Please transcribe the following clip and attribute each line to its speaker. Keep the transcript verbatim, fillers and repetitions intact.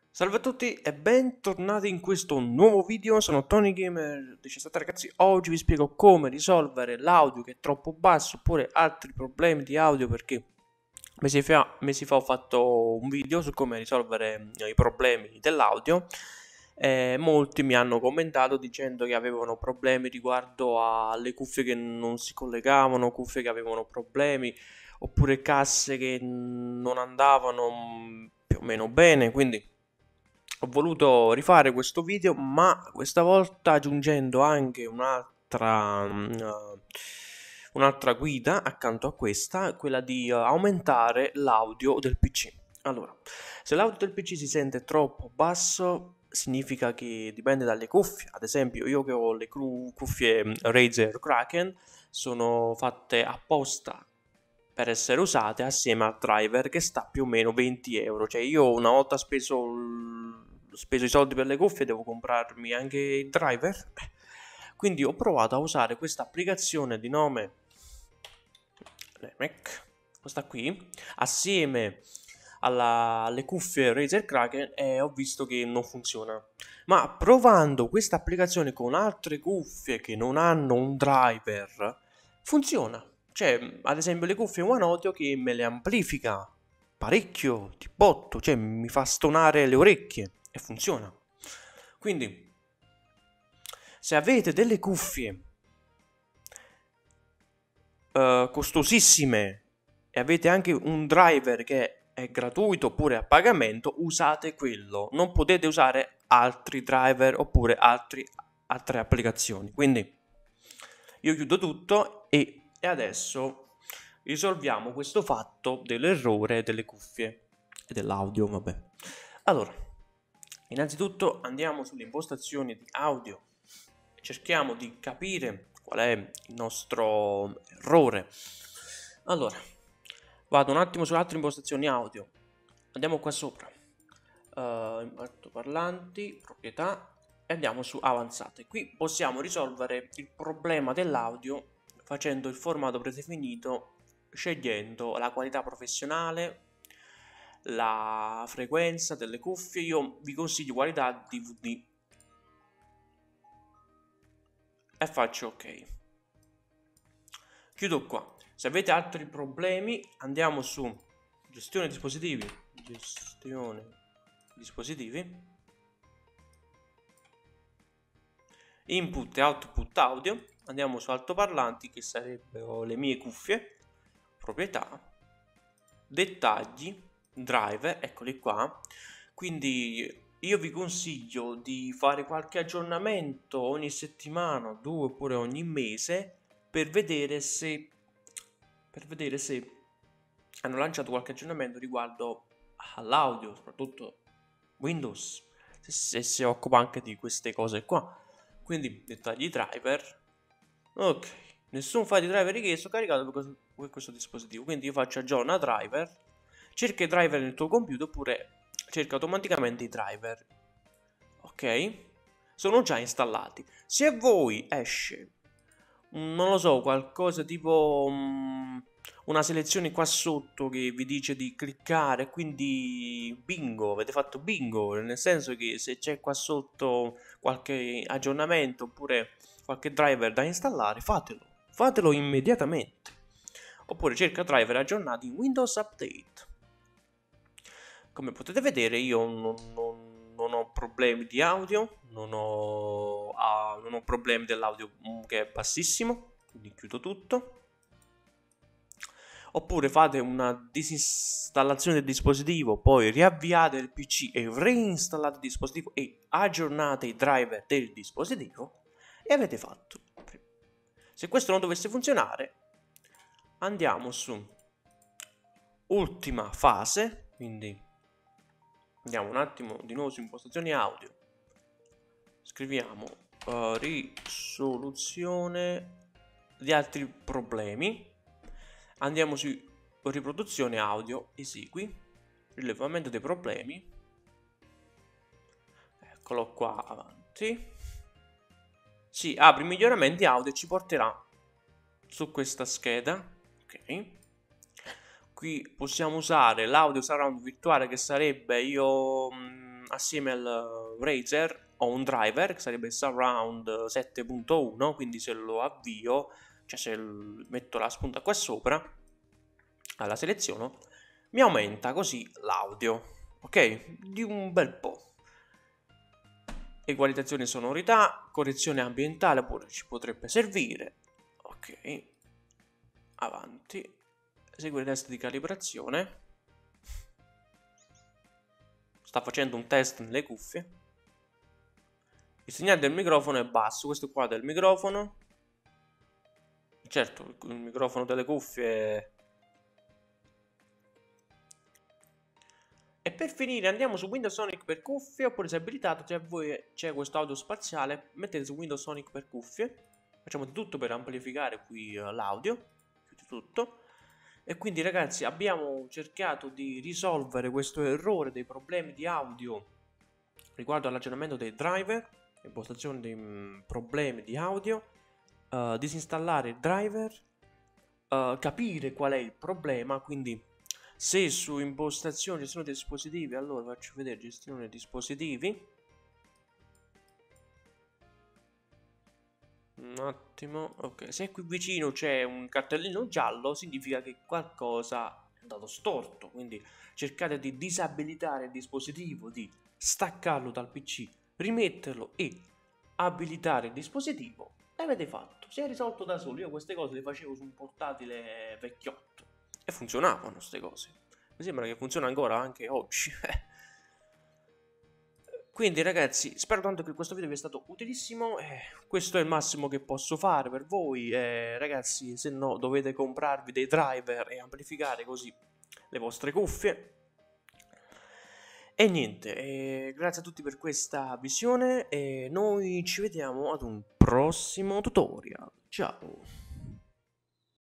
Speaker 1: Salve a tutti e bentornati in questo nuovo video, sono Tony Gamer diciassette ragazzi. Oggi vi spiego come risolvere l'audio che è troppo basso oppure altri problemi di audio, perché mesi fa, mesi fa ho fatto un video su come risolvere i problemi dell'audio e molti mi hanno commentato dicendo che avevano problemi riguardo alle cuffie che non si collegavano, cuffie che avevano problemi oppure casse che non andavano mm, più o meno bene, quindi ho voluto rifare questo video, ma questa volta aggiungendo anche un'altra uh, un'altra guida accanto a questa, quella di uh, aumentare l'audio del P C. Allora, se l'audio del P C si sente troppo basso, significa che dipende dalle cuffie. Ad esempio, io che ho le cuffie Razer Kraken, sono fatte apposta per essere usate assieme al driver che sta più o meno venti euro. Cioè io una volta speso, speso i soldi per le cuffie devo comprarmi anche il driver. Quindi ho provato a usare questa applicazione di nome Mac, questa qui, assieme alla, alle cuffie Razer Kraken, e ho visto che non funziona. Ma provando questa applicazione con altre cuffie che non hanno un driver, funziona. Cioè, ad esempio le cuffie One Audio che me le amplifica parecchio, di botto, cioè mi fa stonare le orecchie e funziona. Quindi, se avete delle cuffie uh, costosissime e avete anche un driver che è gratuito oppure a pagamento, usate quello. Non potete usare altri driver oppure altri, altre applicazioni. Quindi io chiudo tutto e, e adesso risolviamo questo fatto dell'errore delle cuffie e dell'audio, vabbè. Allora, innanzitutto andiamo sulle impostazioni di audio e cerchiamo di capire qual è il nostro errore. Allora, vado un attimo sulle altre impostazioni audio. Andiamo qua sopra, uh, altoparlanti, proprietà, e andiamo su avanzate. Qui possiamo risolvere il problema dell'audio facendo il formato predefinito, scegliendo la qualità professionale, la frequenza delle cuffie. Io vi consiglio qualità D V D e faccio ok. Chiudo qua. Se avete altri problemi andiamo su gestione dispositivi, gestione dispositivi, input e output audio, andiamo su altoparlanti che sarebbero le mie cuffie, proprietà, dettagli, driver, eccoli qua. Quindi io vi consiglio di fare qualche aggiornamento ogni settimana, due oppure ogni mese, per vedere se per vedere se hanno lanciato qualche aggiornamento riguardo all'audio, soprattutto Windows, se, se si occupa anche di queste cose qua. Quindi dettagli driver, ok, nessun file di driver richiesto caricato per questo, per questo dispositivo. Quindi io faccio aggiorna driver, cerca i driver nel tuo computer oppure cerca automaticamente i driver. Ok, sono già installati. Se a voi esce, non lo so, qualcosa tipo um, una selezione qua sotto che vi dice di cliccare, quindi bingo, avete fatto bingo, nel senso che se c'è qua sotto qualche aggiornamento oppure qualche driver da installare, fatelo, fatelo immediatamente. Oppure cerca driver aggiornati in Windows Update. Come potete vedere io non, non, non ho problemi di audio, non ho, ah, non ho problemi dell'audio che è bassissimo, quindi chiudo tutto. Oppure fate una disinstallazione del dispositivo, poi riavviate il P C e reinstallate il dispositivo e aggiornate i driver del dispositivo e avete fatto. Se questo non dovesse funzionare, andiamo su ultima fase, quindi andiamo un attimo di nuovo su impostazioni audio, scriviamo uh, risoluzione di altri problemi, andiamo su riproduzione audio, esegui, rilevamento dei problemi, eccolo qua avanti, si apre i miglioramenti audio e ci porterà su questa scheda, ok. Qui possiamo usare l'audio surround virtuale, che sarebbe, io mh, assieme al Razer ho un driver che sarebbe Surround sette punto uno, quindi se lo avvio, cioè se metto la spunta qua sopra, alla seleziono, mi aumenta così l'audio, ok? Di un bel po'. Equalizzazione sonorità, correzione ambientale pure ci potrebbe servire. Ok, avanti. Segue il test di calibrazione. Sta facendo un test nelle cuffie. Il segnale del microfono è basso, questo qua del microfono. Certo, il microfono delle cuffie. E per finire andiamo su Windows Sonic per cuffie, oppure se abilitato, se a voi c'è questo audio spaziale, mettete su Windows Sonic per cuffie. Facciamo di tutto per amplificare qui uh, l'audio, di tutto. E quindi ragazzi abbiamo cercato di risolvere questo errore dei problemi di audio riguardo all'aggiornamento dei driver, impostazione dei mh, problemi di audio, uh, disinstallare il driver, uh, capire qual è il problema, quindi se su impostazioni ci sono dispositivi, allora faccio vedere gestione dispositivi. Un attimo, ok, se qui vicino c'è un cartellino giallo significa che qualcosa è andato storto, quindi cercate di disabilitare il dispositivo, di staccarlo dal P C, rimetterlo e abilitare il dispositivo. L'avete fatto, si è risolto da solo. Io queste cose le facevo su un portatile vecchiotto e funzionavano queste cose. Mi sembra che funziona ancora anche oggi. Quindi ragazzi, spero tanto che questo video vi sia stato utilissimo. Eh, questo è il massimo che posso fare per voi. Eh, ragazzi, se no dovete comprarvi dei driver e amplificare così le vostre cuffie. E niente, eh, grazie a tutti per questa visione e noi ci vediamo ad un prossimo tutorial. Ciao!